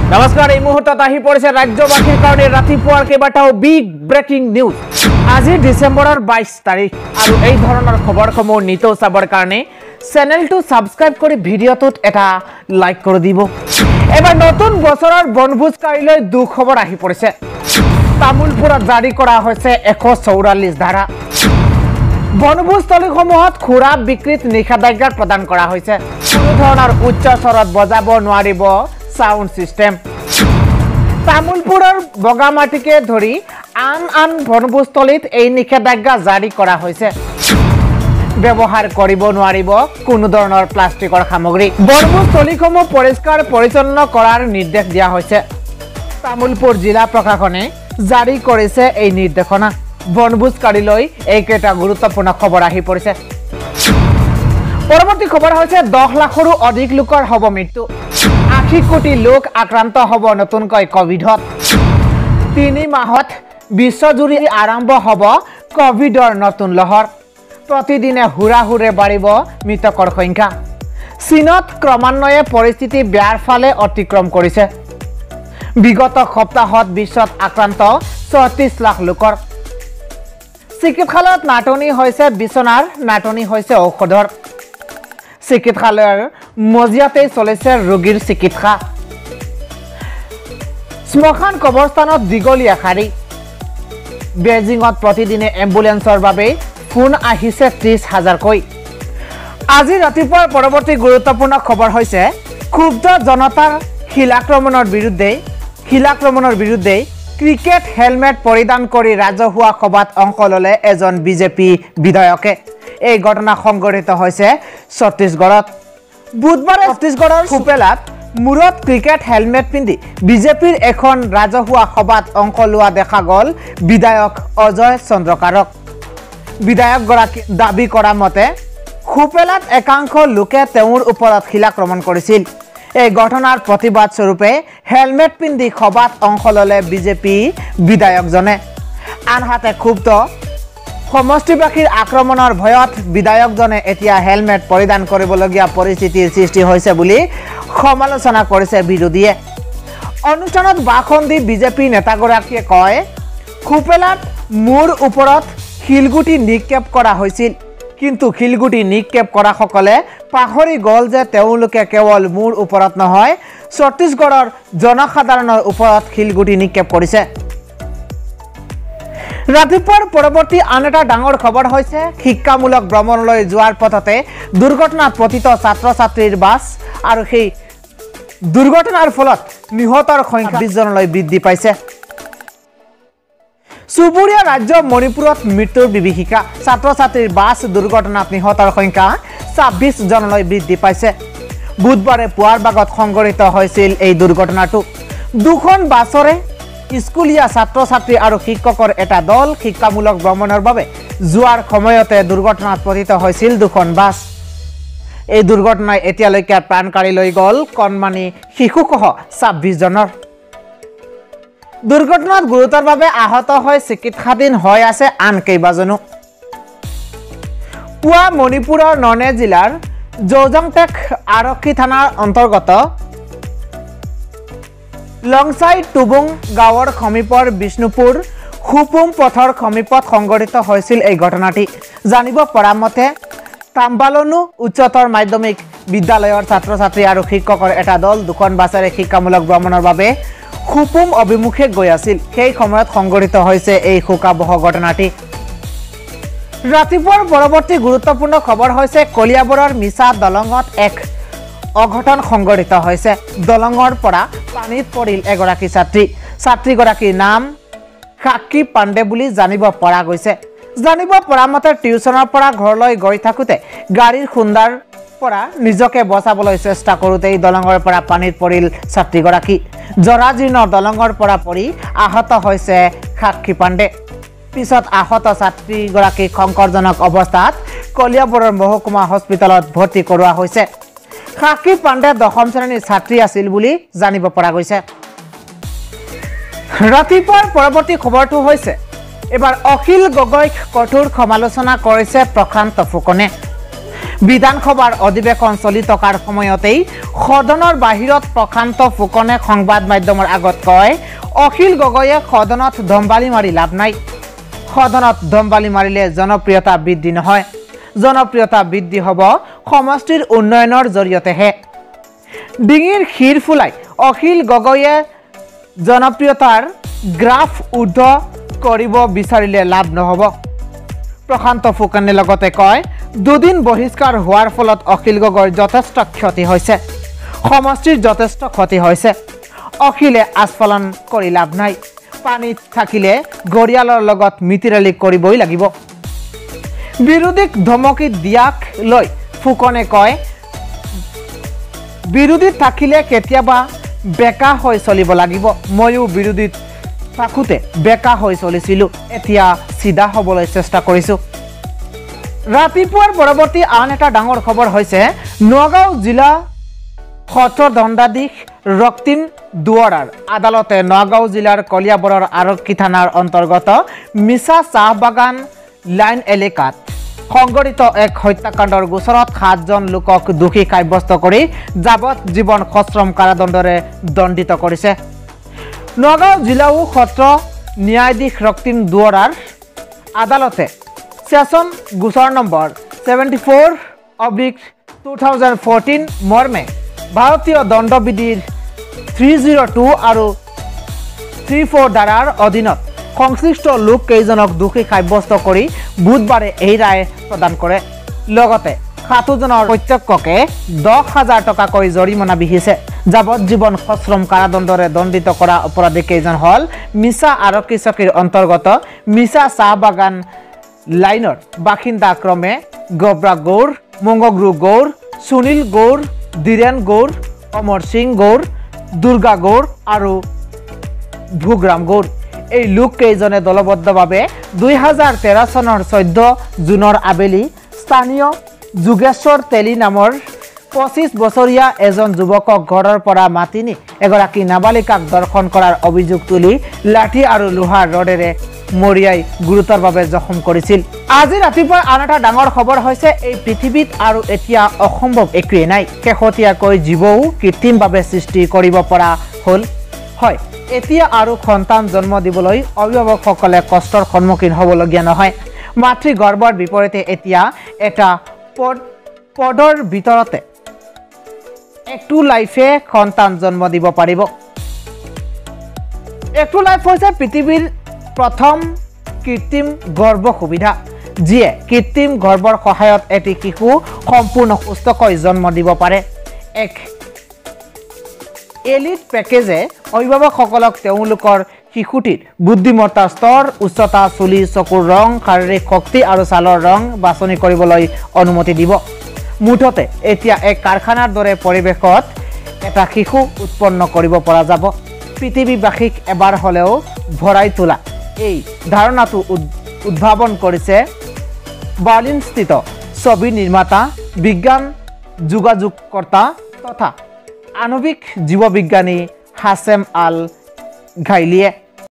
নমস্কাৰ এই মুহূৰ্তত আহি পৰিছে ৰাজ্যবাসীৰ কাৰণে ৰাতিপুৱাৰ কেইবাটাও বিগ ব্ৰেকিং নিউজ আজি ডিসেম্বৰৰ 22 তাৰিখ আৰু এই ধৰণৰ খবৰসমূহ নিতৌ চাবৰ কাৰণে চেনেলটো সাবস্ক্ৰাইব কৰি ভিডিঅটোত এটা লাইক কৰি দিব এবাৰ নতুন বছৰৰ বনভোজকাৰীলৈ দুখবৰ আহি পৰিছে তামুলপুৰত জাৰি কৰা হৈছে 144 ধাৰা বনভোজস্থলীসমূহত খুৰা বিক্ৰীত নিষেধাজ্ঞা প্ৰদান কৰা হৈছে কোনো ধৰণৰ উচ্চ স্বৰত বজাব নোৱাৰিব সাউন্ড সিস্টেম তামুলপুৰৰ বগামাটিকে ধৰি আন বনভোজস্থলীত এই নিষেধাজ্ঞা জাৰি কৰা হৈছে ব্যৱহাৰ কৰিব নোৱাৰিব কোনো ধৰণৰ প্লাষ্টিকৰ সামগ্ৰী বনভোজস্থলীসমূহ পৰিষ্কাৰ পৰিচ্ছন্ন কৰাৰ নিৰ্দেশ দিয়া হৈছে তামুলপুৰ জিলা প্ৰশাসনে জাৰি কৰিছে এই নিৰ্দেশনা বনভোজকাৰীলৈ এইকেইটা গুৰুত্বপূৰ্ণ খবৰ আহি পৰিছে পৰৱৰ্তী খবৰ হৈছে 10 লাখৰো অধিক লোকৰ হ'ব মৃত্যু 80 কোটি লোক আক্ৰান্ত হ'ব নতুনকৈ কোভিডত 3 মাহত বিশ্বজুৰি আৰম্ভ হ'ব কোভিডৰ নতুন লহৰ প্ৰতিদিনে হুৰাহুৰে বাঢ়িব মৃতকৰ সংখ্যা চীনত ক্ৰমান্বয়ে পৰিস্থিতি বেয়াৰ ফালে অতিক্ৰম কৰিছে বিগত সপ্তাহত বিশ্বত আক্ৰান্ত 34 লাখ লোকৰ চিকিৎসালয়ত নাটনি হৈছে বিছনাৰ নাটনি হৈছে ঔষধৰ চিকিৎসালয়ৰ মজিয়াতে চলিছে ৰোগীৰ চিকিৎসা স্মশান কবৰস্থানত দীঘলীয়া শাৰী বেজিঙত প্ৰতিদিনে এম্বুলেন্সৰ বাবে ফোন আহিছে 30,000 কৈ আজি ৰাতিপুৱাৰ পৰৱৰ্তী গুৰুত্বপূৰ্ণ খবৰ হৈছে ক্ষুব্ধ জনতাৰ শিলাক্ৰমণৰ বিৰুদ্ধে ক্ৰিকেট হেলমেট পৰিধান কৰি ৰাজহুৱা সভাত অংশ ললে এজন বিজেপি বিধায়কে এই ঘটনা সংঘটিত হৈছে ছত্তীশগড়ত বুধবাৰে ছত্তীশগড়ৰ সুপেলাত মূৰত ক্ৰিকেট হেলমেট পিন্ধি বিজেপিৰ এখন ৰাজহুৱা সভাত অংশ লোৱা দেখা গল বিধায়ক অজয় চন্দ্ৰকাৰক বিধায়কগৰাকী দাবী কৰা মতে সুপেলাত একাংশ লোকে তেওঁৰ ওপৰত শিলাক্ৰমণ কৰিছিল এই ঘটনাৰ প্ৰতিবাদ স্বৰূপে হেলমেট পিন্ধি সভাত অংশ ললে বিজেপি বিধায়কজনে আনহাতে ক্ষুব্ধ সমষ্টিবাসীৰ আক্ৰমণৰ ভয়ত বিধায়কজনে এতিয়া হেলমেট পৰিধান কৰিবলগীয়া পৰিস্থিতিৰ সৃষ্টি হৈছে বুলি সমালোচনা কৰিছে বিৰোধীয়ে অনুষ্ঠানত ভাষণ দি বিজেপি নেতাগৰাকীয়ে কয় খুপেলাত মোৰ ওপৰত শিলগুটি নিক্ষেপ কৰা হৈছিল কিন্তু শিলগুটি নিক্ষেপ কৰা সকলে পাহৰি গল যে তেওঁলোকে কেৱল মোৰ ওপৰত নহয় ছত্তীশগড়ৰ জনসাধাৰণৰ ওপৰত শিলগুটি নিক্ষেপ কৰিছে ৰাতিপুৱাৰ পৰৱৰ্তী আন এটা ডাঙৰ খবৰ হৈছে শিক্ষামূলক ভ্ৰমণলৈ যোৱাৰ পথতে দুৰ্ঘটনাত পতিত ছাত্ৰ-ছাত্ৰীৰ বাছ আৰু সেই দুৰ্ঘটনাৰ ফলত নিহতৰ সংখ্যা 20 জনলৈ বৃদ্ধি পাইছে সুবুৰীয়া ৰাজ্য মণিপুৰত মৃত্যুৰ বিভীষিকা ছাত্ৰ-ছাত্ৰীৰ বাছ দুৰ্ঘটনাত নিহতৰ সংখ্যা 26 জনলৈ বৃদ্ধি পাইছে বুধবাৰে পুৱাৰ ভাগত সংঘটিত হৈছিল এই দুৰ্ঘটনাটো দুখন বাছৰে স্কুলীয়া ছাত্ৰ-ছাত্ৰী আৰু শিক্ষকৰ এটা দল শিক্ষামূলক ভ্ৰমণৰ বাবে যোৱাৰ সময়তে দুৰ্ঘটনাত পতিত হৈছিল দুখন বাছ এই দুৰ্ঘটনাই এতিয়ালৈকে প্ৰাণকাৰী লৈ গল কণমানি শিশুসহ 26 জনৰ দুৰ্ঘটনাত গুৰুতৰভাৱে আহত হৈ চিকিৎসাধীন হৈ আছে আন কেইবাজনো পুৱা মণিপুৰৰ ননে জিলাৰ জৌজংটেক আৰক্ষী থানাৰ অন্তৰ্গত লংচাই টুবুং গাঁৱৰ সমীপৰ বিষ্ণুপুৰ খুপুম পথৰ সমীপত সংঘটিত হৈছিল এই ঘটনাটি জানিব পৰা মতে তাম্বালনু উচ্চতৰ মাধ্যমিক বিদ্যালয়ৰ ছাত্ৰ-ছাত্ৰী আৰু শিক্ষকৰ এটা দল দুখন বাছেৰে শিক্ষামূলক ভ্ৰমণৰ বাবে খুপুম অভিমুখে গৈ আছিল সেই সময়ত সংঘটিত হৈছে এই শোকাবহ ঘটনাটি ৰাতিপুৱাৰ পৰৱৰ্তী গুৰুত্বপূৰ্ণ খবৰ হৈছে কলিয়াবৰৰ মিছা দলঙত এক অঘটন সংঘটিত হৈছে দলঙৰ পৰা পানীত পৰিল এগৰাকী ছাত্ৰীগৰাকীৰ নাম সাক্ষী পাণ্ডে বুলি জানিব পৰা গৈছে জানিব পৰা মতে টিউচনৰ পৰা ঘৰলৈ গৈ থাকোতে গাড়ীৰ খুন্দাৰ পৰা নিজকে বচাবলৈ চেষ্টা কৰোঁতে দলঙৰ পৰা পানীত পৰিল ছাত্ৰীগৰাকী জৰাজীৰ্ণ দলঙৰ পৰা পৰি আহত হৈছে সাক্ষী পাণ্ডে পিছত আহত ছাত্ৰীগৰাকীক সংকটজনক অৱস্থাত কলিয়াবৰৰ মহকুমা হস্পিটেলত ভৰ্তি কৰোৱা হৈছে সাক্ষী পাণ্ডে 10ম শ্ৰেণীৰ ছাত্ৰী আছিল বুলি জানিব পৰা গৈছে ৰাতিপুৱাৰ পৰৱৰ্তী খবৰটো হৈছে এবাৰ অখিল গগৈক কঠোৰ সমালোচনা কৰিছে প্ৰশান্ত ফুকনে বিধানসভাৰ অধিৱেশন চলি থকাৰ সময়তেই সদনৰ বাহিৰত প্ৰশান্ত ফুকনে সংবাদ মাধ্যমৰ আগত কয় অখিল গগৈয়ে সদনত ধমবালি মাৰি লাভ নাই সদনত ধমবালি মাৰিলে জনপ্ৰিয়তা বৃদ্ধি নহয় জনপ্ৰিয়তা বৃদ্ধি হ'ব সমষ্টিৰ উন্নয়নৰ জৰিয়তেহে ডিঙিৰ শিৰ ফুলাই অখিল গগৈয়ে জনপ্ৰিয়তাৰ গ্ৰাফ উদ্ধ কৰিব বিচাৰিলে লাভ নহ'ব প্ৰশান্ত ফুকনে লগতে কয় দুদিন বহিষ্কাৰ হোৱাৰ ফলত অখিল গগৈৰ যথেষ্ট ক্ষতি হৈছে সমষ্টিৰ যথেষ্ট ক্ষতি হৈছে অখিলে আস্ফালন কৰি লাভ নাই পানীত থাকিলে গৰিয়ালৰ লগত মিতিৰালি কৰিবই লাগিব বিৰোধীক ধমকি দিয়াক লৈ ফুকনে কয় বিৰোধীত থাকিলে কেতিয়াবা বেকা হৈ চলিব লাগিব ময়ো বিৰোধীত থাকোঁতে বেকা হৈ চলিছিলোঁ এতিয়া চিধা হ'বলৈ চেষ্টা কৰিছোঁ ৰাতিপুৱাৰ পৰৱৰ্তী আন এটা ডাঙৰ খবৰ হৈছে নগাঁও জিলা সত্ৰ দণ্ডাধীশ ৰক্তিম দুৱৰাৰ আদালতে নগাঁও জিলাৰ কলিয়াবৰৰ আৰক্ষী থানাৰ অন্তৰ্গত মিছা চাহ বাগান লাইন এলেকাত সংঘটিত এক হত্যাকাণ্ডৰ গোচৰত 7জন লোকক দোষী সাব্যস্ত কৰি যাৱজ্জীৱন সশ্ৰম কাৰাদণ্ডৰে দণ্ডিত কৰিছে নগাঁও জিলাও সত্ৰ ন্যায়াধীশ ৰক্তিম দুৱৰাৰ আদালতে সেশন গোচৰ নম্বৰ 74/2014 মৰ্মে ভাৰতীয় দণ্ডবিধিৰ 302 আৰু 34 ধাৰাৰ অধীনত সংশ্লিষ্ট লোক কেইজনক দোষী সাব্যস্ত কৰি বুধবাৰে এই ৰায় প্ৰদান কৰে লগতে 7জনৰ প্ৰত্যেককে 10,000 টকাকৈ জৰিমনা বিহিছে যাৱজ্জীৱন সশ্ৰম কাৰাদণ্ডৰে দণ্ডিত কৰা অপৰাধী কেইজন হল মিছা আৰক্ষী চকীৰ অন্তৰ্গত মিছা চাহ বাগান লাইনৰ বাসিন্দা ক্ৰমে গবৰা গৌৰ মংগগ্ৰু গৌৰ সুনীল গৌৰ ধীৰেন গৌৰ অমৰ সিং গৌৰ দুৰ্গা গৌৰ আৰু ভোগৰাম গৌৰ এই লোক কেইজনে দলবদ্ধভাৱে 2013 চনৰ 14 জুনৰ আবেলি স্থানীয় যোগেশ্বৰ তেলী নামৰ 25 বছৰীয়া এজন যুৱকক ঘৰৰ পৰা মাতি নি এগৰাকী নাবালিকাক দৰ্শন কৰাৰ অভিযোগ তুলি লাঠি আৰু লোহাৰ ৰডেৰে মৰিয়াই গুৰুতৰভাৱে জখম কৰিছিল আজি ৰাতিপুৱা আন এটা ডাঙৰ খবৰ হৈছে এই পৃথিৱীত আৰু এতিয়া অসম্ভৱ একোৱেই নাই শেহতীয়াকৈ জীৱও কৃত্ৰিমভাৱে সৃষ্টি কৰিব পৰা হ'ল হয় এতিয়া আৰু সন্তান জন্ম দিবলৈ অভিভাৱকসকলে কষ্টৰ সন্মুখীন হ'বলগীয়া নহয় মাতৃ গৰ্ভৰ বিপৰীতে এতিয়া এটা পদৰ ভিতৰতে একটো লাইফে সন্তান জন্ম দিব পাৰিব একটো লাইফ হৈছে পৃথিৱীৰ প্ৰথম কৃত্ৰিম গৰ্ভ সুবিধা যিয়ে কৃত্ৰিম গৰ্ভৰ সহায়ত এটি শিশু সম্পূৰ্ণ সুস্থকৈ জন্ম দিব পাৰে এক এলিট পেকেজে অভিভাৱকসকলক তেওঁলোকৰ শিশুটিৰ বুদ্ধিমত্তাৰ স্তৰ উচ্চতা চুলি চকুৰ ৰং শাৰীৰিক শক্তি আৰু ছালৰ ৰং বাছনি কৰিবলৈ অনুমতি দিব মুঠতে এতিয়া এক কাৰখানাৰ দৰে পৰিৱেশত এটা শিশু উৎপন্ন কৰিব পৰা যাব পৃথিৱীবাসীক এবাৰ হলেও ভৰাই তোলা এই ধাৰণাটো উদ্ভাৱন কৰিছে বাৰ্লিনস্থিত ছবি নিৰ্মাতা বিজ্ঞান যোগাযোগকৰ্তা তথা আণৱিক জীৱবিজ্ঞানী হাছেম আল ঘাইলিয়ে